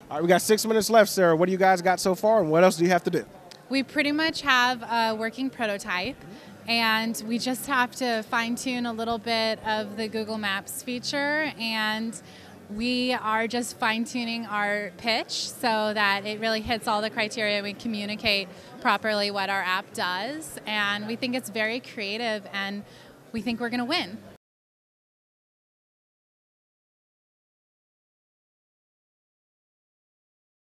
All right, we got 6 minutes left, Sarah. What do you guys got so far, and what else do you have to do? We pretty much have a working prototype, and we just have to fine-tune a little bit of the Google Maps feature, and we are just fine-tuning our pitch so that it really hits all the criteria. We communicate properly what our app does, and we think it's very creative, and we think we're going to win.